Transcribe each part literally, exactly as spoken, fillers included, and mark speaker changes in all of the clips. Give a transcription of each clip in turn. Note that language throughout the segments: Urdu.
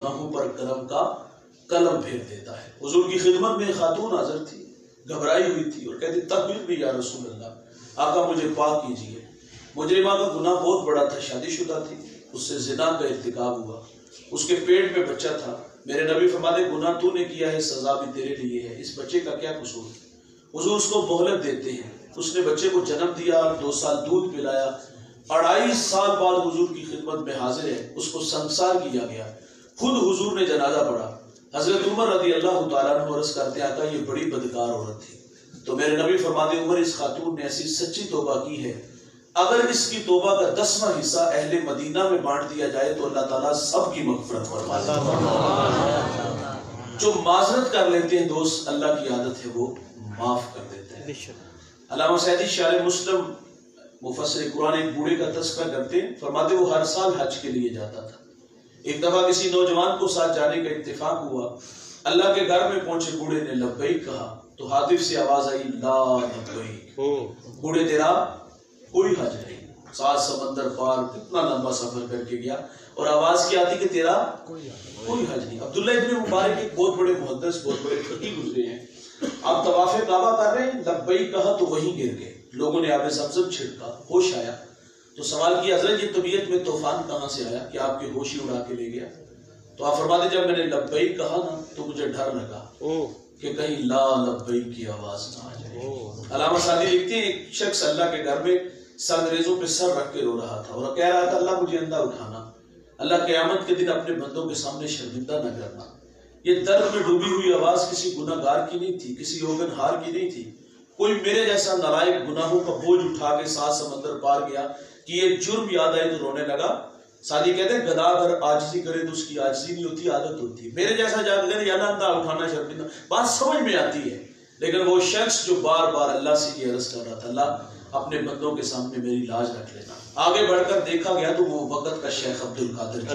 Speaker 1: گناہوں پر کرم کا قلم پھیر دیتا ہے۔ حضور کی خدمت میں خاتون حاضر تھی، گھبرائی ہوئی تھی اور کہتی تقبیر بھی یا رسول اللہ، آقا مجھے پاک کیجئے۔ مجرمہ کا گناہ بہت بڑا تھا، شادی شدہ تھی، اس سے زنا کا ارتکاب ہوا، اس کے پیٹ میں بچہ تھا۔ میرے نبی فرماتے گناہ تو نے کیا ہے، سزا بھی تیرے لیے ہے، اس بچے کا کیا قصور؟ حضور اس کو مہلت دیتے ہیں، اس نے بچے کو جنم دیا، دو سال دودھ پلایا، اڑائی سال بعد حضور کی خدمت میں حاضر ہے، اس کو سنسار کیا گیا، خود حضور نے جنازہ پڑھا۔ حضرت عمر رضی اللہ تعالیٰ عنہ عرض کرتے آقا یہ بڑی بدکار عورت تھی، تو میرے نبی فرماتے عمر اس خاتون نے ایسی سچی توبہ کی ہے، اگر اس کی توبہ کا دسواں حصہ اہل مدینہ میں بانٹ دیا جائے تو اللہ تعالیٰ سب کی مغفرت فرما دیتا ہے۔ جو معذرت کر لیتے ہیں دوست، اللہ کی عادت ہے وہ معاف کر دیتے ہیں۔ علامہ سعدی شارح مسلم مفسر قرآن ایک بوڑھے کا تذکرہ کرتے ہیں، فرماتے وہ ہر سال حج کے لیے جاتا تھا۔ ایک دفعہ کسی نوجوان کو ساتھ جانے کا اتفاق ہوا، اللہ کے گھر میں پہنچے، بوڑھے نے لبیک کہا تو ہاتف سے آواز آئی لا لبیک، بوڑھے تیرا کوئی حج نہیں، سات سمندر پار کتنا لمبا سفر کر کے گیا اور آواز کی آتی کہ تیرا کوئی حج نہیں۔ عبداللہ ابن مبارک ایک بہت بڑے محدث، بہت بڑے فقیہ گزرے ہیں، آپ طواف کعبہ کر رہے ہیں، لبیک کہا تو وہیں گر گئے، لوگوں نے آب زمزم چھڑکا، ہوش آیا تو سوال کیا حضرت یہ طبیعت میں طوفان کہاں سے آیا کہ آپ کی ہوش ہی اڑا کے لے گیا؟ تو آپ فرماتے جب میں نے لبیک کہا نا تو مجھے ڈر لگا کہ کہیں لا لبیک کی آواز نہ آ جائے۔ علامہ سعدی لکھتے ہیں ایک شخص اللہ کے گھر میں سنگریزوں پہ سر رکھ کے رو رہا تھا اور کہہ رہا تھا اللہ مجھے اندھا اٹھانا، اللہ قیامت کے دن اپنے بندوں کے سامنے شرمندہ نہ کرنا۔ یہ درد میں ڈوبی ہوئی آواز کسی گناہ گار کی نہیں تھی، کسی اوگن ہار کی نہیں تھی، کوئی میرے جیسا نالائق گناہوں کا بوجھ اٹھا کے سات سمندر پار گیا کہ یہ جرم یاد آئے تو رونے لگا۔ سعدی کہتے ہیں گدھا اگر عاجزی کرے تو اس کی عاجزی نہیں ہوتی، عادت ہوتی ہے۔ میرے جیسا جادوگر یا اندھا اٹھانا شرمندہ، بات سمجھ میں آتی ہے، لیکن وہ شخص جو بار بار اللہ سے یہ عرض کر رہا تھا اللہ اپنے بندوں کے سامنے میری لاج رکھ لینا۔ آگے بڑھ کر دیکھا گیا تو وہ وقت کا شیخ عبد القادر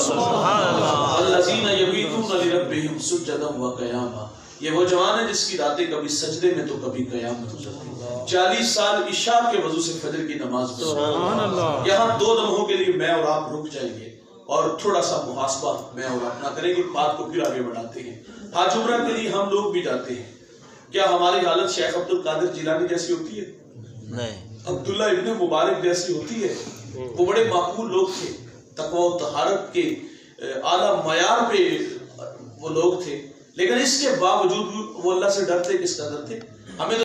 Speaker 1: الذین یبیتون لربہم سجدا وقیاما، یہ وہ جوان ہے جس کی راتیں کبھی سجدے میں تو کبھی قیام میں گزرتی۔ چالیس سال عشاء کے وضو سے فجر کی نماز پڑھی، یہاں دو لمحوں کے لیے میں اور آپ رک جائیں گے اور تھوڑا سا محاسبہ میں اور آپ نہ کریں گے، بات کو پھر آگے بڑھاتے ہیں۔ حج عمرہ کے لیے ہم لوگ بھی جاتے ہیں، کیا ہماری حالت شیخ عبد القادر جیلانی جیسی ہوتی ہے؟ نہیں۔ عبداللہ ابن مبارک جیسی ہوتی ہے؟ وہ بڑے معقول لوگ تھے، تقوی و طہارت کے اعلیٰ معیار پہ وہ لوگ تھے، لیکن اس کے باوجود وہ اللہ سے ڈرتے کس قدر تھے؟ ہمیں